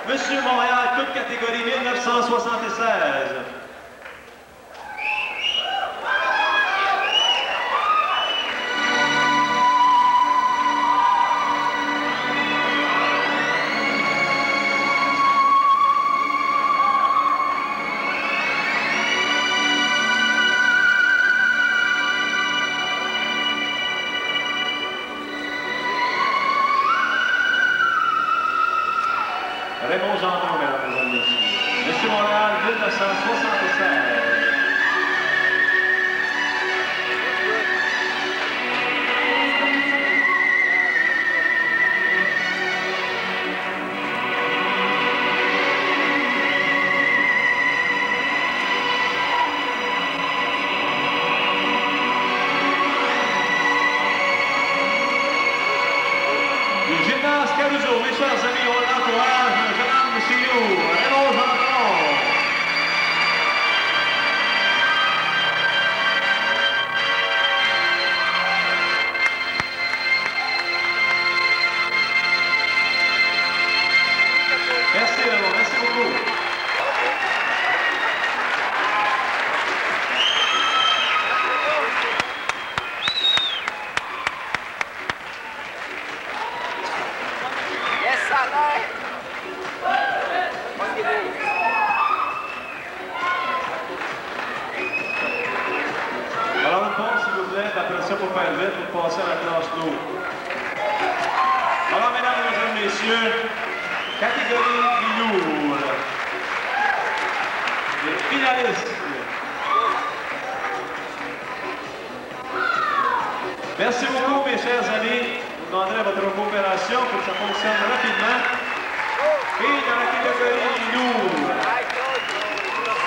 Monsieur Montréal, toute catégorie 1976. Raymond Gendron, mesdames et messieurs. Monsieur Montréal, 1976. Du gymnase Caruso, mes chers amis, on l'encourage. Raymond Gendron. Merci Raymond, merci beaucoup. Yes, sir. Alors, une pause, s'il vous plaît. Après ça, pour faire vite, pour passer à la classe lourde. Alors, mesdames et messieurs, catégorie lourde. Les finalistes. Merci beaucoup, mes chers amis. Je vous demanderai votre coopération pour que ça fonctionne rapidement. Et dans la catégorie